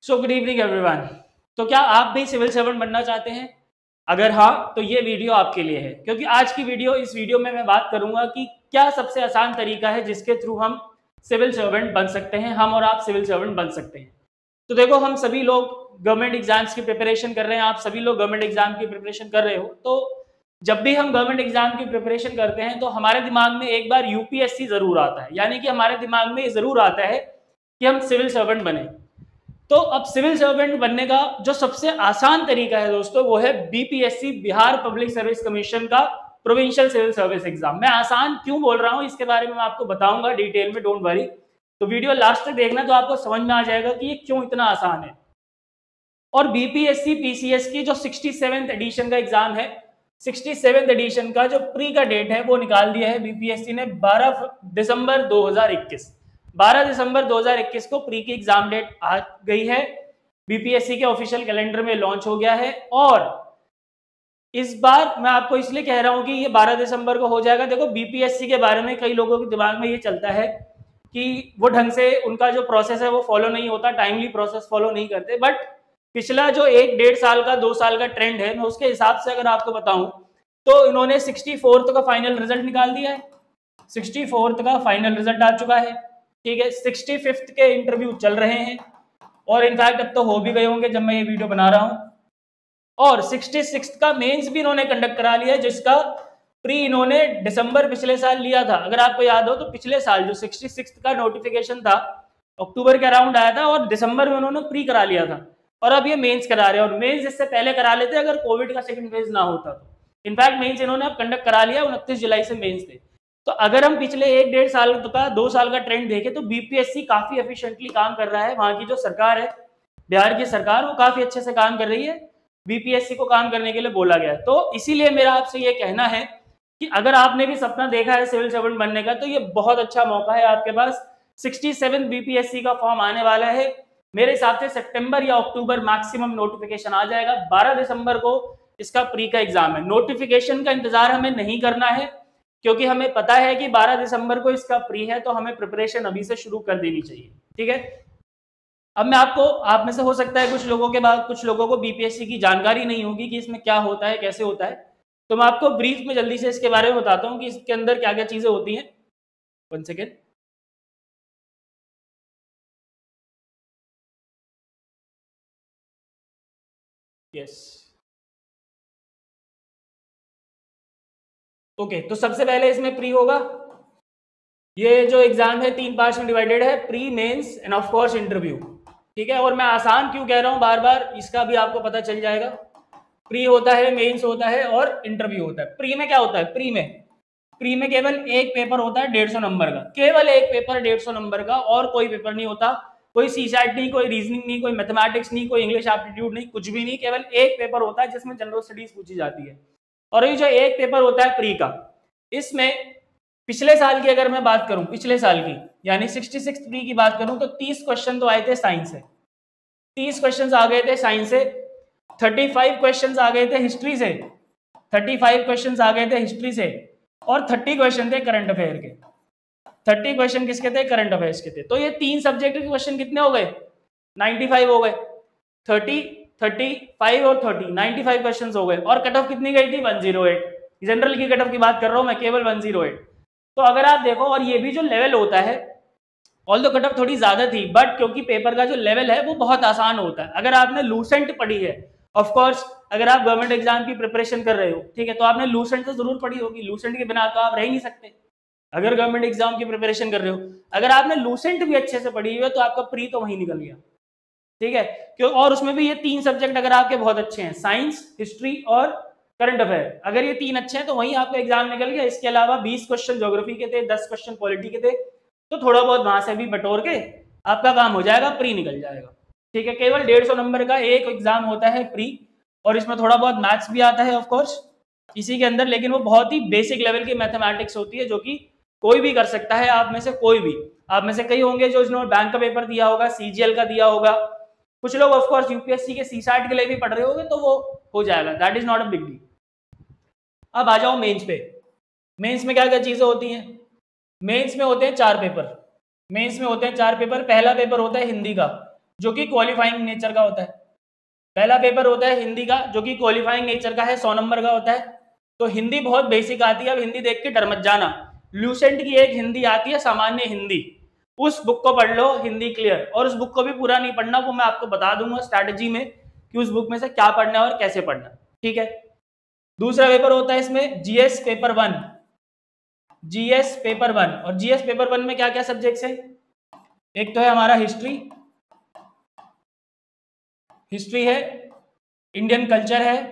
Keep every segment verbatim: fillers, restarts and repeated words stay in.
So good evening everyone. तो क्या आप भी सिविल सर्वेंट बनना चाहते हैं? अगर हाँ तो ये वीडियो आपके लिए है, क्योंकि आज की वीडियो इस वीडियो में मैं बात करूंगा कि क्या सबसे आसान तरीका है जिसके थ्रू हम सिविल सर्वेंट बन सकते हैं, हम और आप सिविल सर्वेंट बन सकते हैं। तो देखो, हम सभी लोग गवर्नमेंट एग्जाम्स की प्रिपरेशन कर रहे हैं, आप सभी लोग गवर्नमेंट एग्जाम की प्रिपरेशन कर रहे हो। तो जब भी हम गवर्नमेंट एग्जाम की प्रिपरेशन करते हैं तो हमारे दिमाग में एक बार यूपीएससी जरूर आता है, यानी कि हमारे दिमाग में ये जरूर आता है कि हम सिविल सर्वेंट बने। तो अब सिविल सर्वेंट बनने का जो सबसे आसान तरीका है दोस्तों, वो है BPSC, Bihar public service commission का प्रोविंशियल सिविल सर्विस एग्जाम। मैं आसान क्यों बोल रहा हूं इसके बारे में मैं आपको बताऊंगा डिटेल में, डोंट वरी। तो वीडियो लास्ट तक देखना तो आपको समझ में आ जाएगा कि ये क्यों इतना आसान है। और बीपीएससी पीसीएस की जो सिक्सटी सेवेंथ एडिशन का एग्जाम है, सिक्सटी सेवेंथ एडिशन का जो प्री का डेट है वो निकाल दिया है बीपीएससी ने बारह दिसंबर दो हज़ार इक्कीस। बारह दिसंबर दो हज़ार इक्कीस को प्री की एग्जाम डेट आ गई है, बीपीएससी के ऑफिशियल कैलेंडर में लॉन्च हो गया है। और इस बार मैं आपको इसलिए कह रहा हूं कि ये बारह दिसंबर को हो जाएगा। देखो, बीपीएससी के बारे में कई लोगों के दिमाग में ये चलता है कि वो ढंग से उनका जो प्रोसेस है वो फॉलो नहीं होता, टाइमली प्रोसेस फॉलो नहीं करते। बट पिछला जो एक डेढ़ साल का दो साल का ट्रेंड है, मैं उसके हिसाब से अगर आपको बताऊं तो इन्होंने सिक्सटी फोर्थ का फाइनल रिजल्ट निकाल दिया है। सिक्सटी फोर्थ का फाइनल रिजल्ट आ चुका है, ठीक है। सिक्सटी फिफ्थ के इंटरव्यू चल रहे हैं और इनफैक्ट अब तो हो भी गए होंगे जब मैं ये वीडियो बना रहा हूं। और सिक्सटी सिक्स्थ का मेंस भी इन्होंने कंडक्ट करा लिया है, जिसका प्री इन्होंने दिसंबर पिछले साल लिया था। अगर आपको याद हो तो पिछले साल जो सिक्सटी सिक्स्थ का नोटिफिकेशन था अक्टूबर के अराउंड आया था और दिसंबर में उन्होंने प्री करा लिया था। और अब ये मेंस करा रहे हैं, और मेंस इससे पहले करा लेते अगर कोविड का सेकंड फेज ना होता तो। इनफैक्ट मेंस इन्होंने अब कंडक्ट करा लिया, उनतीस जुलाई से मेंस थे। तो अगर हम पिछले एक डेढ़ साल का दो साल का ट्रेंड देखें तो बीपीएससी काफी एफिशिएंटली काम कर रहा है। वहां की जो सरकार है, बिहार की सरकार, वो काफी अच्छे से काम कर रही है। बीपीएससी को काम करने के लिए बोला गया है। तो इसीलिए मेरा आपसे ये कहना है कि अगर आपने भी सपना देखा है सिविल सर्वेंट बनने का तो ये बहुत अच्छा मौका है आपके पास। सिक्सटी सेवन बीपीएससी का फॉर्म आने वाला है, मेरे हिसाब से सितंबर या अक्टूबर मैक्सिमम नोटिफिकेशन आ जाएगा। बारह दिसंबर को इसका प्री का एग्जाम है। नोटिफिकेशन का इंतजार हमें नहीं करना है, क्योंकि हमें पता है कि बारह दिसंबर को इसका प्री है, तो हमें प्रिपरेशन अभी से शुरू कर देनी चाहिए, ठीक है। अब मैं आपको, आप में से हो सकता है कुछ लोगों के बाद कुछ लोगों को बीपीएससी की जानकारी नहीं होगी कि इसमें क्या होता है, कैसे होता है। तो मैं आपको ब्रीफ में जल्दी से इसके बारे में बताता हूँ कि इसके अंदर क्या क्या चीजें होती हैं। One second. Yes, okay. तो सबसे पहले इसमें प्री होगा। ये जो एग्जाम है तीन पार्ट में डिवाइडेड है, pre, mains and of course interview, ठीक है। और मैं आसान क्यों कह रहा हूँ बार बार, इसका भी आपको पता चल जाएगा। प्री होता है, मेंस होता है और इंटरव्यू होता है। प्री में क्या होता है? प्री में प्री में केवल एक पेपर होता है डेढ़ सौ नंबर का, केवल एक पेपर डेढ़ सौ नंबर का, और कोई पेपर नहीं होता। कोई सीसैट नहीं, कोई रीजनिंग नहीं, कोई मैथमेटिक्स नहीं, कोई इंग्लिश एप्टीट्यूड नहीं, कुछ भी नहीं। केवल एक पेपर होता है जिसमें जनरल स्टडीज पूछी जाती है। और ये जो एक पेपर होता है प्री का, इसमें पिछले साल की अगर मैं बात करूं, पिछले साल की यानी सिक्सटी सिक्स प्री की बात करूं तो तीस क्वेश्चन तो आए थे साइंस से, तीस क्वेश्चन आ गए थे साइंस से। थर्टी फाइव क्वेश्चन आ गए थे हिस्ट्री से, थर्टी फाइव क्वेश्चन आ गए थे हिस्ट्री से, और थर्टी क्वेश्चन थे करंट अफेयर के। थर्टी क्वेश्चन किसके थे? करंट अफेयर्स के थे। तो ये तीन सब्जेक्ट के क्वेश्चन कितने हो गए? नाइन्टी फाइव हो गए। थर्टी, थर्टी फाइव और थर्टी, नाइन्टी फाइव क्वेश्चन हो गए। और कट ऑफ कितनी गई थी? One zero eight. जनरल की कट ऑफ की बात कर रहा हूं मैं, केवल वन जीरो एट। तो अगर आप देखो, और ये भी जो लेवल होता है, ऑल दो कट ऑफ थोड़ी ज्यादा थी, बट क्योंकि पेपर का जो लेवल है वो बहुत आसान होता है। अगर आपने लूसेंट पढ़ी है, ऑफ कोर्स अगर आप गवर्नमेंट एग्जाम की प्रिपरेशन कर रहे हो, ठीक है, तो आपने लूसेंट तो जरूर पढ़ी होगी। लूसेंट के बिना तो आप रह ही नहीं सकते अगर गवर्नमेंट एग्जाम की प्रिपरेशन कर रहे हो। अगर आपने लूसेंट भी अच्छे से पढ़ी हुई है तो आपका प्री तो वहीं निकल गया, ठीक है। क्यों? और उसमें भी ये तीन सब्जेक्ट अगर आपके बहुत अच्छे हैं, साइंस, हिस्ट्री और करंट अफेयर, अगर ये तीन अच्छे हैं तो वहीं आपका एग्जाम निकल गया। इसके अलावा बीस क्वेश्चन ज्योग्राफी के थे, दस क्वेश्चन पॉलिटी के थे, तो थोड़ा बहुत वहां से भी बटोर के आपका काम हो जाएगा, प्री निकल जाएगा, ठीक है। केवल डेढ़ सौ नंबर का एक एग्जाम होता है प्री, और इसमें थोड़ा बहुत मैथ्स भी आता है ऑफ कोर्स इसी के अंदर, लेकिन वो बहुत ही बेसिक लेवल की मैथमेटिक्स होती है जो कि कोई भी कर सकता है। आप में से कोई भी, आप में से कई होंगे जो जिन्होंने बैंक का पेपर दिया होगा, सीजीएल का दिया होगा, कुछ लोग ऑफ कोर्स यूपीएससी के सीसैट के लिए भी पढ़ रहे होंगे, तो वो हो जाएगा, that is not a big deal. अब आ जाओ मेंस पे। मेंस में क्या क्या चीजें होती हैं? मेंस में होते हैं चार पेपर। मेंस में होते हैं चार पेपर। पहला पेपर होता है हिंदी का, जो कि क्वालिफाइंग नेचर का होता है। पहला पेपर होता है हिंदी का, जो कि क्वालिफाइंग नेचर का है, सौ नंबर का होता है। तो हिंदी बहुत बेसिक आती है, अब हिंदी देख के डर मत जाना। लूसेंट की एक हिंदी आती है, सामान्य हिंदी, उस बुक को पढ़ लो, हिंदी क्लियर। और उस बुक को भी पूरा नहीं पढ़ना, वो मैं आपको बता दूंगा स्ट्रैटेजी में कि उस बुक में से क्या पढ़ना है और कैसे पढ़ना, ठीक है। दूसरा पेपर होता है इसमें GS paper one, GS paper one. और जीएस पेपर वन में क्या क्या सब्जेक्ट्स हैं? एक तो है हमारा हिस्ट्री, हिस्ट्री है, इंडियन कल्चर है,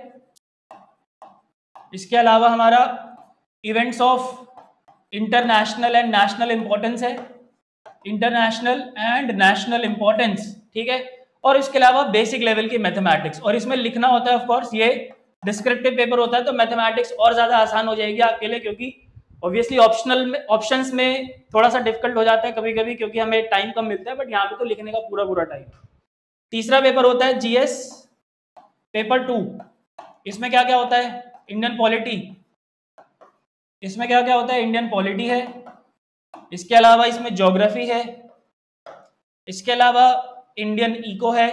इसके अलावा हमारा events of international and national importance है, इंटरनेशनल एंड नेशनल इंपॉर्टेंस, ठीक है। और इसके अलावा बेसिक लेवल की मैथमेटिक्स, और इसमें लिखना होता है ऑफ कोर्स, ये डिस्क्रिप्टिव पेपर होता है, तो मैथमेटिक्स और ज्यादा आसान हो जाएगी आपके लिए, क्योंकि ऑब्वियसली ऑप्शनल में ऑप्शंस में थोड़ा सा डिफिकल्ट हो जाता है कभी कभी, क्योंकि हमें टाइम कम मिलता है, बट यहाँ पे तो लिखने का पूरा पूरा टाइम। तीसरा पेपर होता है जीएस पेपर टू, इसमें क्या क्या होता है? इंडियन पॉलिटी, इसमें क्या क्या होता है? इंडियन पॉलिटी है, इसके अलावा इसमें ज्योग्राफी है, इसके अलावा इंडियन इको है,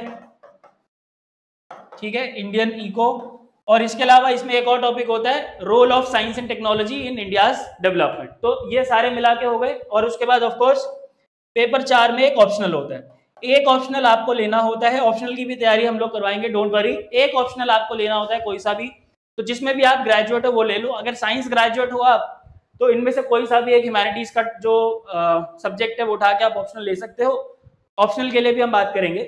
ठीक है, इंडियन इको। और इसके अलावा इसमें एक और टॉपिक होता है role of science and technology in India's development. तो ये सारे मिला के हो गए। और उसके बाद ऑफ कोर्स पेपर चार में एक ऑप्शनल होता है, एक ऑप्शनल आपको लेना होता है, ऑप्शनल की भी तैयारी हम लोग करवाएंगे, डोंट वरी। एक ऑप्शनल आपको लेना होता है कोई सा भी, तो जिसमें भी आप ग्रेजुएट हो वो ले लो। अगर साइंस ग्रेजुएट हो आप, तो इनमें से कोई सा भी एक ह्यूमैनिटीज का जो सब्जेक्ट है वो उठा के आप ऑप्शनल ले सकते हो, ऑप्शनल के लिए भी हम बात करेंगे।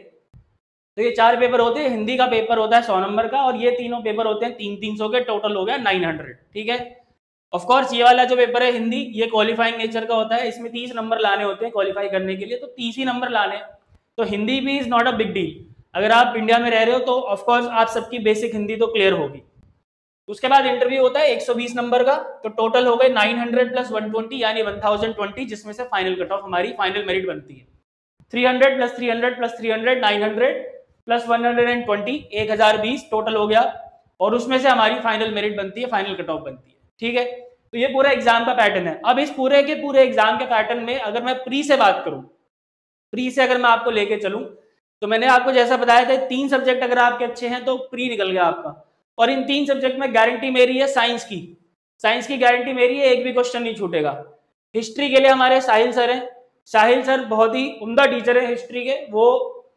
तो ये चार पेपर होते हैं, हिंदी का पेपर होता है सौ नंबर का, और ये तीनों पेपर होते हैं तीन तीन सौ के, टोटल हो गया नाइन हंड्रेड, ठीक है। ऑफ कोर्स ये वाला जो पेपर है हिंदी, ये क्वालिफाइंग नेचर का होता है, इसमें तीस नंबर लाने होते हैं क्वालिफाई करने के लिए, तो तीस ही नंबर लाने। तो हिंदी भी is not a big deal, अगर आप इंडिया में रह रहे हो तो ऑफ कोर्स आप सबकी बेसिक हिंदी तो क्लियर होगी। उसके बाद इंटरव्यू होता है एक सौ बीस नंबर का, तो टोटल हो गए nine hundred plus one twenty यानी वन थाउजेंड ट्वेंटी, जिसमें से फाइनल कट ऑफ हमारी फाइनल मेरिट बनती है। Three hundred plus three hundred plus three hundred nine hundred plus one hundred twenty, एक हजार बीस टोटल हो गया, और उसमें से हमारी फाइनल मेरिट बनती है, फाइनल कट ऑफ बनती है, ठीक है। तो ये पूरा एग्जाम का पैटर्न है। अब इस पूरे के पूरे एग्जाम के पैटर्न में अगर मैं प्री से बात करूं, प्री से अगर मैं आपको लेके चलूं, तो मैंने आपको जैसा बताया था तीन सब्जेक्ट अगर आपके अच्छे हैं तो प्री निकल गया आपका। और इन तीन सब्जेक्ट में गारंटी मेरी है साइंस की, साइंस की गारंटी मेरी है, एक भी क्वेश्चन नहीं छूटेगा। हिस्ट्री के लिए हमारे साहिल सर हैं, साहिल सर बहुत ही उम्दा टीचर है हिस्ट्री के, वो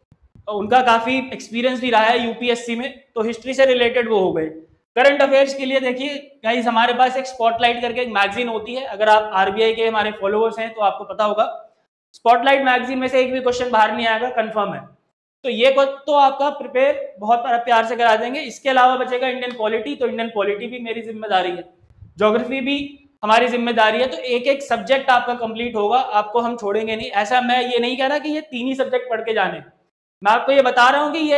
उनका काफी एक्सपीरियंस भी रहा है यूपीएससी में, तो हिस्ट्री से रिलेटेड वो हो गए। करंट अफेयर्स के लिए देखिए गाइस, हमारे पास एक स्पॉटलाइट करके एक मैगजीन होती है, अगर आप आरबीआई के हमारे फॉलोअर्स हैं तो आपको पता होगा, स्पॉटलाइट मैगजीन में से एक भी क्वेश्चन बाहर नहीं आएगा, कंफर्म है। तो ये तो आपका प्रिपेयर बहुत प्यार से करा देंगे। इसके अलावा बचेगा इंडियन पॉलिटी, तो इंडियन पॉलिटी भी मेरी जिम्मेदारी है, ज्योग्राफी भी हमारी जिम्मेदारी है। तो एक एक सब्जेक्ट आपका कंप्लीट होगा, आपको हम छोड़ेंगे नहीं। ऐसा मैं ये नहीं कह रहा कि ये तीन ही सब्जेक्ट पढ़ के जाने, मैं आपको ये बता रहा हूँ कि ये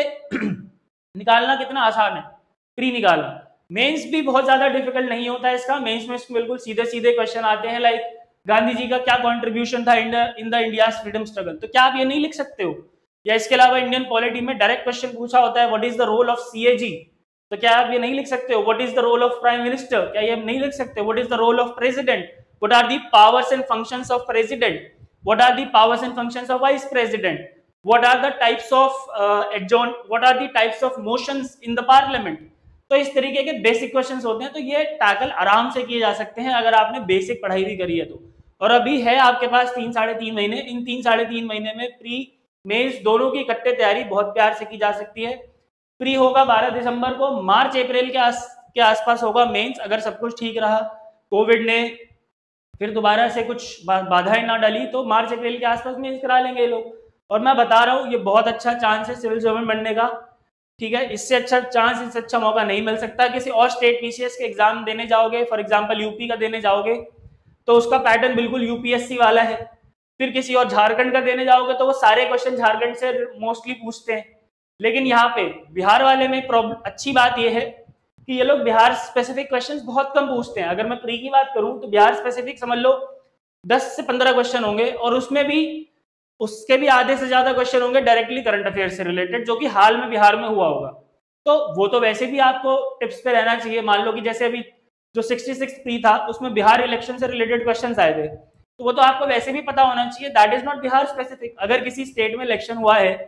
निकालना कितना आसान है, प्री निकालना। मेंस भी बहुत ज्यादा डिफिकल्ट नहीं होता है इसका, मेंस में बिल्कुल सीधे सीधे क्वेश्चन आते हैं, लाइक गांधी जी का क्या कॉन्ट्रीब्यूशन था in the India freedom struggle, तो क्या आप ये नहीं लिख सकते हो? या इसके अलावा इंडियन पॉलिटी में डायरेक्ट क्वेश्चन पूछा होता है what is the role of CAG, तो क्या आप ये नहीं लिख सकते हो? What is the role of prime minister, क्या ये नहीं लिख सकते? What is the role of president, what are the powers and functions of president, what are the powers and functions of vice president, what are the types of uh, adjourn what are the types of motions in the parliament। तो इस तरीके के basic questions होते हैं, तो ये tackle आराम से किए जा सकते हैं अगर आपने बेसिक पढ़ाई भी करी है तो। और अभी है आपके पास तीन साढ़े तीन महीने, इन तीन साढ़े तीन महीने में प्री मेंस दोनों की इकट्ठे तैयारी बहुत प्यार से की जा सकती है। प्री होगा बारह दिसंबर को, मार्च अप्रैल के आस के आसपास होगा मेंस, अगर सब कुछ ठीक रहा, कोविड ने फिर दोबारा से कुछ बाधाएं ना डाली, तो मार्च अप्रैल के आसपास मेंस करा लेंगे ये लोग। और मैं बता रहा हूँ ये बहुत अच्छा चांस है सिविल सर्वेंट बनने का, ठीक है। इससे अच्छा चांस, इससे अच्छा मौका नहीं मिल सकता। किसी और स्टेट पीसीएस के एग्जाम देने जाओगे, फॉर एग्जांपल यूपी का देने जाओगे, तो उसका पैटर्न बिल्कुल यूपीएससी वाला है। फिर किसी और झारखंड का देने जाओगे तो वो सारे क्वेश्चन झारखंड से मोस्टली पूछते हैं। लेकिन यहाँ पे बिहार वाले में प्रॉब्लम, अच्छी बात यह है कि ये लोग बिहार स्पेसिफिक क्वेश्चन बहुत कम पूछते हैं। अगर मैं प्री की बात करूँ तो बिहार स्पेसिफिक समझ लो दस से पंद्रह क्वेश्चन होंगे, और उसमें भी उसके भी आधे से ज्यादा क्वेश्चन होंगे डायरेक्टली करंट अफेयर से रिलेटेड, जो कि हाल में बिहार में हुआ होगा। तो वो तो वैसे भी आपको टिप्स पे रहना चाहिए। मान लो कि जैसे अभी जो छियासठ प्री था उसमें बिहार इलेक्शन से रिलेटेड क्वेश्चंस आए थे, तो वो तो आपको वैसे भी पता होना चाहिए, that is not Bihar specific. अगर किसी स्टेट में इलेक्शन हुआ है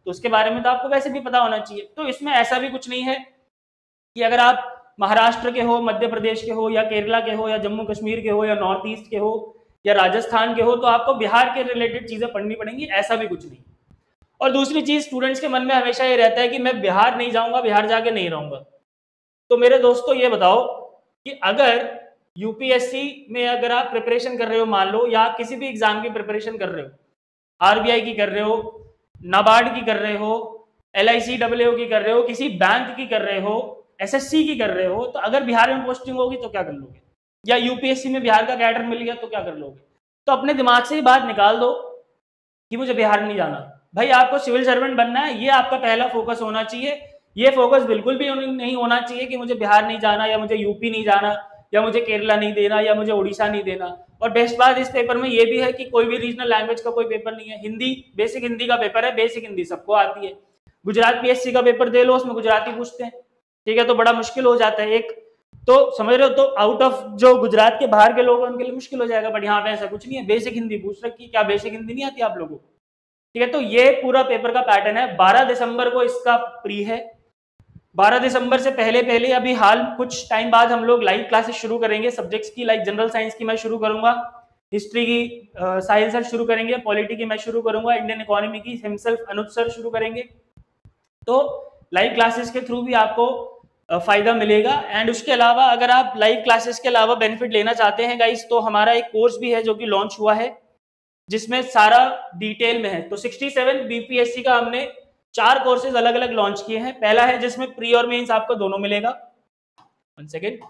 तो उसके बारे में तो आपको वैसे भी पता होना चाहिए। तो इसमें ऐसा भी कुछ नहीं है कि अगर आप महाराष्ट्र के हो, मध्य प्रदेश के हो, या केरला के हो, या जम्मू कश्मीर के हो, या नॉर्थ ईस्ट के हो, या राजस्थान के हो, तो आपको बिहार के रिलेटेड चीजें पढ़नी पड़ेंगी, ऐसा भी कुछ नहीं। और दूसरी चीज, स्टूडेंट्स के मन में हमेशा ये रहता है कि मैं बिहार नहीं जाऊंगा, बिहार जाके नहीं रहूंगा। तो मेरे दोस्तों ये बताओ कि अगर यूपीएससी में अगर आप प्रिपरेशन कर रहे हो, मान लो, या आप किसी भी एग्जाम की प्रिपरेशन कर रहे हो, आरबीआई की कर रहे हो, नाबार्ड की कर रहे हो, एल आई सी डब्ल्यू की कर रहे हो, किसी बैंक की कर रहे हो, एसएससी की कर रहे हो, तो अगर बिहार में पोस्टिंग होगी तो क्या कर लोगे, या यूपीएससी में बिहार का कैडर मिल गया तो क्या कर लोगे। तो अपने दिमाग से ही बात निकाल दो कि मुझे बिहार नहीं जाना। भाई आपको सिविल सर्वेंट बनना है, ये आपका पहला फोकस होना चाहिए। ये फोकस बिल्कुल भी नहीं होना चाहिए कि मुझे बिहार नहीं जाना, या मुझे यूपी नहीं जाना, या मुझे केरला नहीं देना, या मुझे उड़ीसा नहीं देना। और बेस्ट बात इस पेपर में ये भी है कि कोई भी रीजनल लैंग्वेज का कोई पेपर नहीं है, हिंदी, बेसिक हिंदी का पेपर है, बेसिक हिंदी सबको आती है। गुजरात पीएससी का पेपर दे लो, उसमें गुजराती पूछते हैं, ठीक है, तो बड़ा मुश्किल हो जाता है एक, तो समझ रहे हो, तो आउट ऑफ जो गुजरात के बाहर के लोग हैं उनके लिए मुश्किल हो जाएगा। बट यहाँ पे ऐसा कुछ नहीं है, बेसिक हिंदी पूछ रखी। क्या बेसिक हिंदी नहीं आती आप लोगों को? ठीक है, तो ये पूरा पेपर का पैटर्न है। बारह दिसंबर को इसका प्री है। बारह दिसंबर से पहले पहले अभी हाल कुछ टाइम बाद हम लोग लाइव क्लासेस शुरू करेंगे सब्जेक्ट्स की। लाइक जनरल साइंस की मैं शुरू करूंगा, हिस्ट्री की साहिल सर शुरू करेंगे, पॉलिटी की मैं शुरू करूंगा, इंडियन इकोनॉमी की हिमसेल्फ अनुज सर शुरू करेंगे। तो लाइव क्लासेस के थ्रू भी आपको फायदा मिलेगा। एंड उसके अलावा अगर आप लाइव क्लासेस के अलावा बेनिफिट लेना चाहते हैं गाइस, तो हमारा एक कोर्स भी है जो कि लॉन्च हुआ है, जिसमें सारा डिटेल में है। तो सड़सठ बीपीएससी का हमने चार कोर्सेज अलग अलग लॉन्च किए हैं। पहला है जिसमें प्री और मेंस आपको दोनों मिलेगा। वन सेकेंड,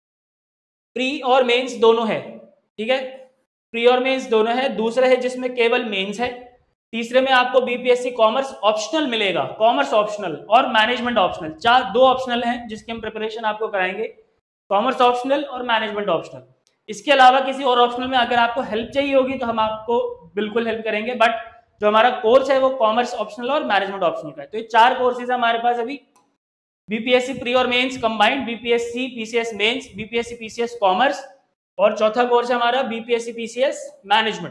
प्री और मेंस दोनों है, ठीक है, प्री और मेंस दोनों है। दूसरा है जिसमें केवल मेंस है। तीसरे में आपको बीपीएससी कॉमर्स ऑप्शनल मिलेगा, कॉमर्स ऑप्शनल और मैनेजमेंट ऑप्शनल, चार दो ऑप्शनल हैं जिसकी हम प्रिपरेशन आपको कराएंगे, कॉमर्स ऑप्शनल और मैनेजमेंट ऑप्शनल। इसके अलावा किसी और ऑप्शनल में अगर आपको हेल्प चाहिए होगी तो हम आपको बिल्कुल हेल्प करेंगे, बट जो हमारा कोर्स है वो कॉमर्स ऑप्शनल और मैनेजमेंट ऑप्शनल का है। तो ये चार कोर्सेज हमारे पास अभी, बीपीएससी प्री और mains combined, BPSC PCS mains, BPSC PCS commerce, और चौथा कोर्स है हमारा बीपीएससी पीसीएस मैनेजमेंट,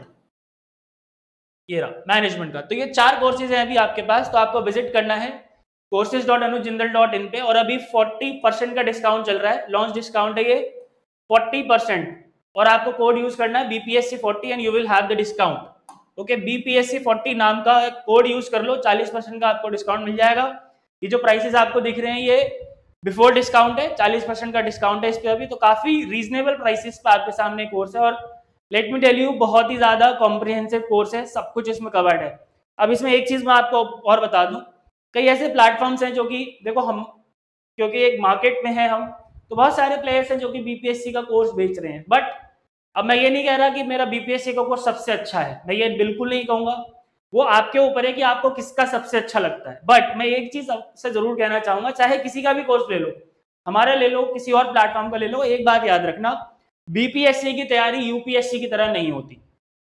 ये रहा मैनेजमेंट का। तो ये चार कोर्सेज हैं अभी आपके पास, तो आपको विजिट करना है courses dot Anuj Jindal dot in पे। और अभी चालीस परसेंट का डिस्काउंट चल रहा है, लॉन्च डिस्काउंट है ये चालीस परसेंट, और आपको कोड यूज करना है BPSC forty and you will have the discount. Okay, BPSC forty नाम का कोड यूज कर लो, चालीस परसेंट का आपको डिस्काउंट मिल जाएगा। ये जो प्राइसेस आपको दिख रहे हैं ये बिफोर डिस्काउंट है, चालीस परसेंट का डिस्काउंट है इस पे अभी, तो काफी रीजनेबल प्राइसेस पे आपके सामने कोर्स है। और लेट मी टेल यू, बहुत ही ज्यादा कॉम्प्रिहेंसिव कोर्स है, सब कुछ इसमें कवर्ड है। अब इसमें एक चीज मैं आपको और बता दूं, कई ऐसे प्लेटफॉर्म्स हैं जो कि देखो, हम क्योंकि एक मार्केट में है हम, तो बहुत सारे प्लेयर्स हैं जो कि बीपीएससी का कोर्स बेच रहे हैं। बट अब मैं ये नहीं कह रहा कि मेरा बीपीएससी का कोर्स सबसे अच्छा है, मैं ये बिल्कुल नहीं कहूंगा, वो आपके ऊपर है कि आपको किसका सबसे अच्छा लगता है। बट मैं एक चीज आपसे जरूर कहना चाहूंगा, चाहे किसी का भी कोर्स ले लो, हमारा ले लो, किसी और प्लेटफॉर्म का ले लो, एक बात याद रखना, बीपीएससी की तैयारी यूपीएससी की तरह नहीं होती।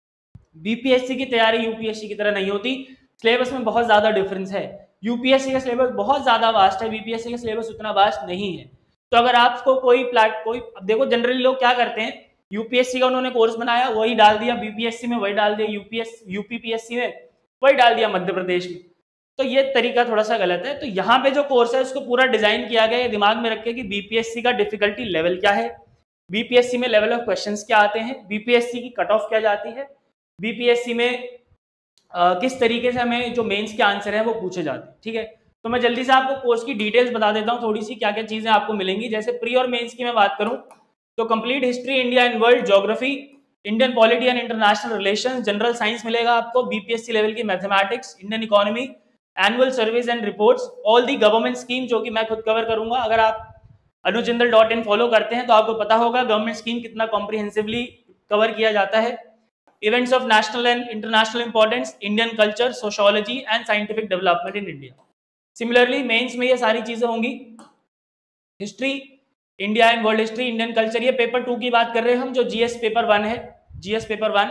बीपीएससी की तैयारी यूपीएससी की तरह नहीं होती, सिलेबस में बहुत ज्यादा डिफरेंस है। यूपीएससी का सिलेबस बहुत ज्यादा वास्ट है, बीपीएससी का सिलेबस उतना वास्ट नहीं है। तो अगर आपको कोई प्लेट कोई देखो, जनरली लोग क्या करते हैं, यूपीएससी का उन्होंने कोर्स बनाया, वही डाल दिया बीपीएससी में, वही डाल दिया यूपीएस यूपीपीएससी में, वही डाल दिया मध्य प्रदेश में। तो ये तरीका थोड़ा सा गलत है। तो यहाँ पे जो कोर्स है उसको पूरा डिजाइन किया गया है, दिमाग में रखे कि बीपीएससी का डिफिकल्टी लेवल क्या है, बीपीएससी में लेवल ऑफ क्वेश्चंस क्या आते हैं, बीपीएससी की कट ऑफ क्या जाती है, बीपीएससी में आ, किस तरीके से हमें जो मेंस के आंसर है वो पूछे जाते हैं। ठीक है, तो मैं जल्दी से आपको कोर्स की डिटेल्स बता देता हूँ, थोड़ी सी क्या क्या चीजें आपको मिलेंगी। जैसे प्री और मेंस की मैं बात करूँ तो complete history, India and world, geography, Indian polity and international relations, general science मिलेगा आपको, बीपीएससी लेवल की mathematics, Indian economy, annual service and reports, all the government scheme जो कि मैं खुद कवर करूंगा। अगर आप Anuj Jindal dot in follow करते हैं तो आपको पता होगा गवर्नमेंट स्कीम कितना कॉम्प्रिहेंसिवली कवर किया जाता है। Events of national and international importance, Indian culture, sociology and scientific development in India. Similarly mains में ये सारी चीजें होंगी, history, India and world history, Indian culture, ये पेपर टू की बात कर रहे हैं हम, जो जीएस पेपर वन है, GS paper one.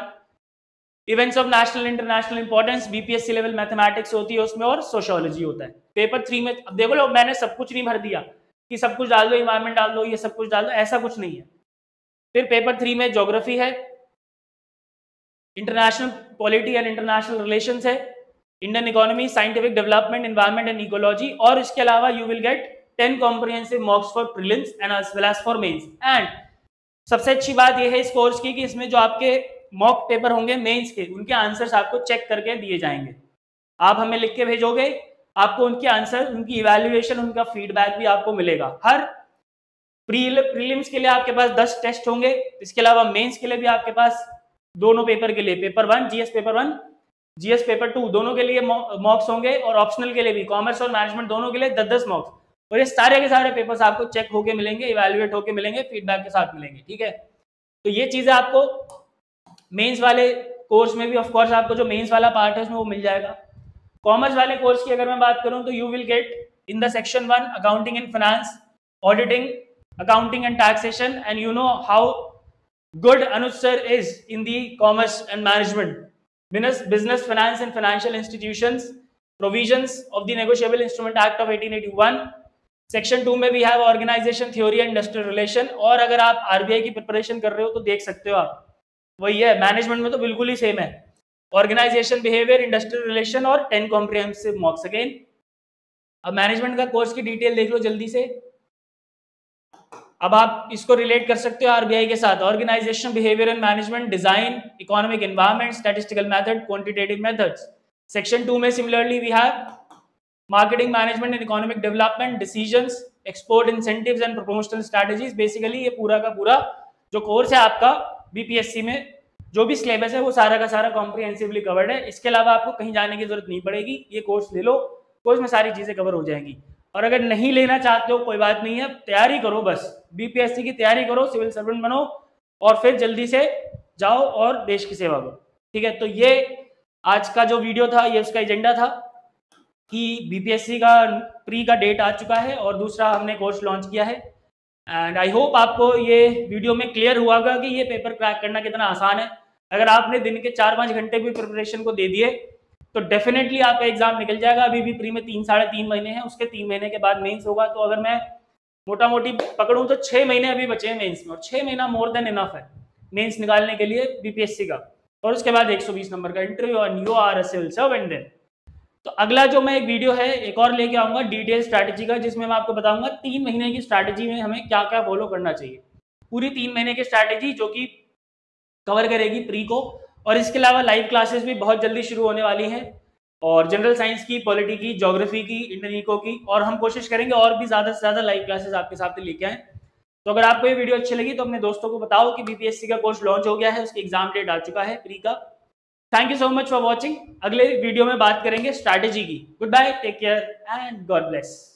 Events of national international importance, BPSC level mathematics होती है उसमें, और सोशियोलॉजी होता है। पेपर थ्री में अब देखो लो, मैंने सब कुछ नहीं भर दिया कि सब कुछ डाल दो, इन्वायरमेंट डाल दो, ये सब कुछ डाल दो, ऐसा कुछ नहीं है। फिर पेपर थ्री में ज्योग्राफी है, international polity and international relations है, Indian economy, scientific development, environment and ecology, और इसके अलावा you will get ten comprehensive mocks for prelims and as well as for mains. And सबसे अच्छी बात यह है इस कोर्स की कि इसमें जो आपके मॉक पेपर होंगे मेंस के, उनके आंसर्स आपको चेक करके दिए जाएंगे। आप हमें लिख के भेजोगे, आपको उनके आंसर, उनकी इवैल्यूएशन, उनका फीडबैक भी आपको मिलेगा। हर प्रीलिम्स के लिए आपके पास दस टेस्ट होंगे, इसके अलावा मेंस के लिए भी आपके पास दोनों पेपर के लिए, paper one GS paper one, GS paper two, दोनों के लिए मॉक्स होंगे, और ऑप्शनल के लिए भी, कॉमर्स और मैनेजमेंट दोनों के लिए दस दस मॉक्स। और ये सारे के सारे पेपर्स आपको चेक होके मिलेंगे, इवैल्यूएट होके मिलेंगे, फीडबैक के साथ मिलेंगे। ठीक है, तो ये चीजें आपको मेंस वाले कोर्स में भी ऑफ कोर्स आपको जो मेंस वाला पार्ट है उसमें वो मिल जाएगा। कॉमर्स वाले कोर्स की अगर मैं बात करूं तो you will get in the section one accounting and finance, auditing, accounting and taxation, and you know how good Anuj sir is in the commerce and management, business, business finance and financial institutions, provisions of the Negotiable Instrument Act of eighteen eighty-one, section two में भी है organization theory and industrial relation। और अगर आप RBI की preparation कर रहे हो तो देख सकते हो आप, वही है, मैनेजमेंट में तो बिल्कुल ही सेम है, ऑर्गेनाइजेशन, बिहेवियर, इंडस्ट्रियल रिलेशन और टेन कॉम्प्रिहेंसिव मॉक्स अगेन। अब मैनेजमेंट का कोर्स की डिटेल देख लो जल्दी से। अब आप इसको रिलेट कर सकते हो आरबीआई के साथ, organisation, behaviour and management, design, economic environment, statistical method, quantitative methods. Section two में similarly we have marketing, management and economic development, decisions, export incentives and promotional strategies. Basically ये पूरा का पूरा जो कोर्स है आपका बीपीएससी में, जो भी सिलेबस है वो सारा का सारा कॉम्प्रिहेंसिवली कवर्ड है। इसके अलावा आपको कहीं जाने की जरूरत नहीं पड़ेगी, ये कोर्स ले लो, कोर्स में सारी चीजें कवर हो जाएंगी। और अगर नहीं लेना चाहते हो कोई बात नहीं है, तैयारी करो, बस बीपीएससी की तैयारी करो, सिविल सर्वेंट बनो और फिर जल्दी से जाओ और देश की सेवा करो। ठीक है, तो ये आज का जो वीडियो था ये उसका एजेंडा था कि बीपीएससी का प्री का डेट आ चुका है और दूसरा हमने कोर्स लॉन्च किया है। एंड आई होप आपको ये वीडियो में क्लियर हुआ होगा कि ये पेपर क्रैक करना कितना आसान है। अगर आपने दिन के चार पाँच घंटे भी प्रिपरेशन को दे दिए तो डेफिनेटली आपका एग्जाम निकल जाएगा। अभी भी प्री में तीन साढ़े तीन महीने हैं, उसके तीन महीने के बाद मेंस होगा। तो अगर मैं मोटा मोटी पकड़ूं तो छह महीने अभी बचे हैं मेंस में, और छह महीना मोर देन इनफ है मेंस निकालने के लिए बीपीएससी का। और उसके बाद एक सौ बीस नंबर का interview and you are a civil servant then. तो अगला जो मैं एक वीडियो है एक और लेके आऊंगा डिटेल स्ट्रैटेजी का, जिसमें मैं आपको बताऊंगा तीन महीने की स्ट्रैटेजी में हमें क्या क्या फॉलो करना चाहिए, पूरी तीन महीने की स्ट्रैटेजी जो कि कवर करेगी प्री को। और इसके अलावा लाइव क्लासेस भी बहुत जल्दी शुरू होने वाली हैं, और जनरल साइंस की, पॉलिटी की, ज्योग्राफी की, इंडियन इको की, और हम कोशिश करेंगे और भी ज़्यादा से ज़्यादा लाइव क्लासेस आपके साथ लेके आएँ। तो अगर आपको ये वीडियो अच्छी लगी तो अपने दोस्तों को बताओ कि बीपीएससी का कोर्स लॉन्च हो गया है, उसकी एग्जाम डेट आ चुका है प्री का। Thank you so much for watching. अगले वीडियो में बात करेंगे स्ट्रैटेजी की। Good bye, take care and god bless.